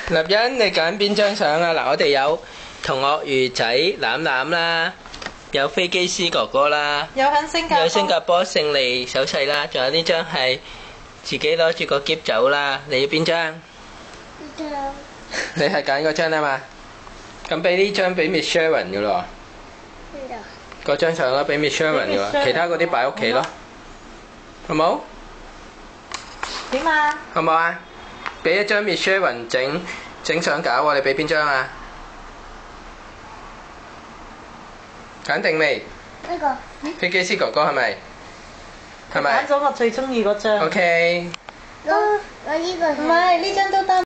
立欣，你揀邊張相啊？嗱，我哋有同鱷魚仔攬攬啦，有飛機師哥哥啦， 有喺新加坡， 有新加坡勝利手勢啦，仲有呢張係自己攞住個篋走啦。你要邊張？ 呢張。 你係揀嗰張啊嘛？咁俾呢張俾 Miss Sharon 噶咯。 邊度？ 嗰張相啦，俾 Miss Sharon 噶喎，其他嗰啲擺屋企咯，好冇？ 點啊？ 好冇啊？俾一張 Miss Sharon 整相架喎，你俾邊張啊？揀定未？ 呢個。 飛機師哥哥係咪？係咪揀咗我最中意嗰張。 ？OK。 我呢個。 唔係呢張都得。